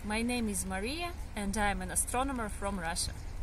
My name is Maria and I am an astronomer from Russia.